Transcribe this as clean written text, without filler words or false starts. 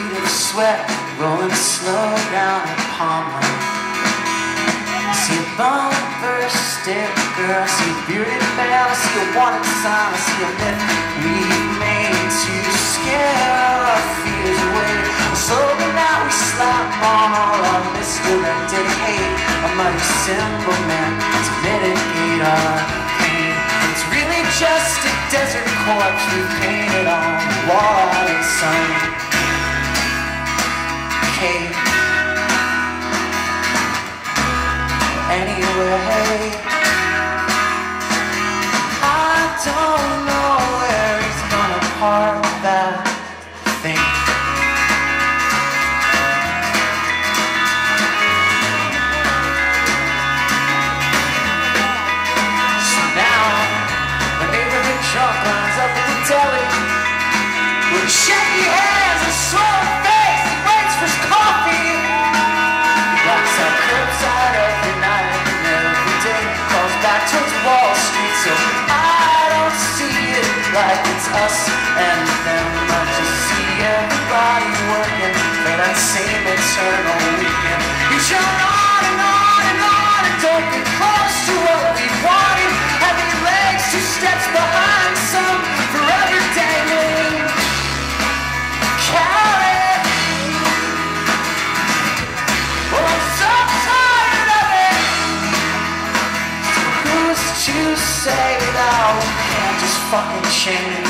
bead of sweat rolling slow down upon me. I see a bumper sticker, I see a bearded man, I see a wanted sign, I see a myth we've made to scare our fears away. Slowly now we slap on all our misdirected hate. A muddy symbol meant to mitigate our pain. It's really just a desert corpse we painted on the wall out in some cave. Anyway, I don't know where he's gonna park that thing. So now, the neighborhood drunk lines up at the deli with shaky hands and swollen face. He waits for his coffee. He walks out curbside every night and every day. Calls back towards Wall Street, so I don't see it like it's us and them. I just see everybody working for that same eternal weekend. You turn on and on and on and don't get close to what we wanted. Having your legs 2 steps behind some forever dangling carrot. Well, I'm so tired of it. So who's to say that we can't just fucking change?